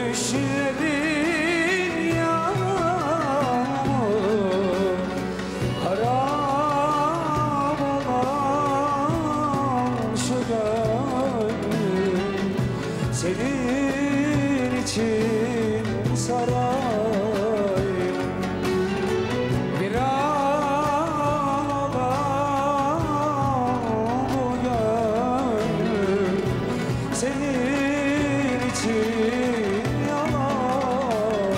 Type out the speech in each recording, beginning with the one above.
düşlerin yağmur harap olan şu gönlüm senin için sarayım bir an olan bu gönlüm senin için yalan.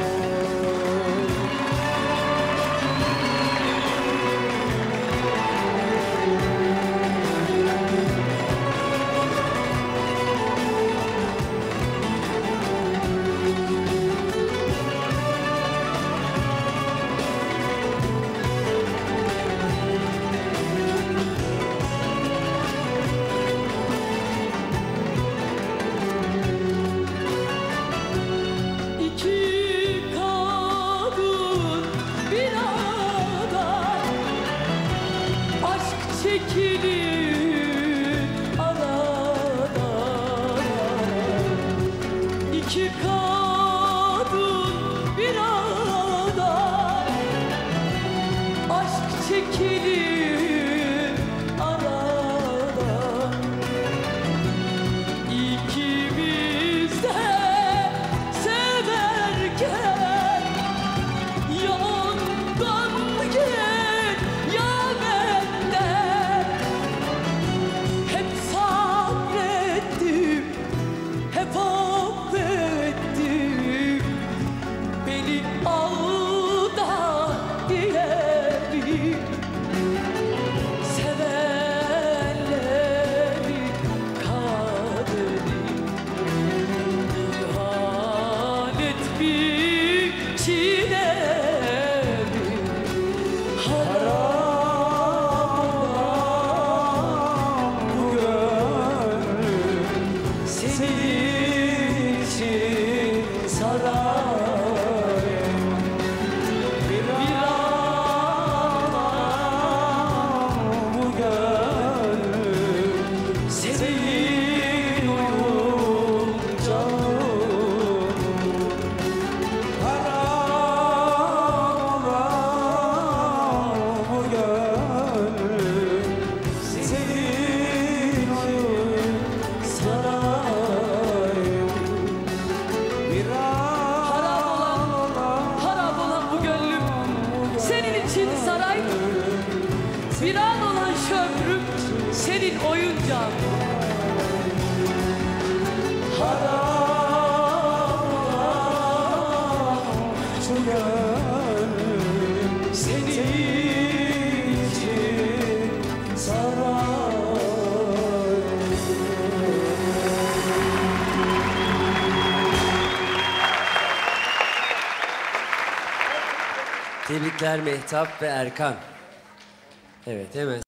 Çekilir aradan İki kadın bir arada Aşk çekilir aradan İkimiz de severken yandan gel ya benden hep sabrettim, hep affettim. Beni aldat diyelim. Sevenleri kaderi ihanet bir çilebi. Haram bu gönlüm senin için sarayım bir an bu gönlüm senin oyuncağın haram olan bu gönlüm senin oyun sarayım bir Harap olan bu gönlüm senin için saray, viran olan şu ömrüm senin oyuncağın. haram şu gönlüm senin için sarayım. Tebrikler Mehtap ve Erkan. Evet, hemen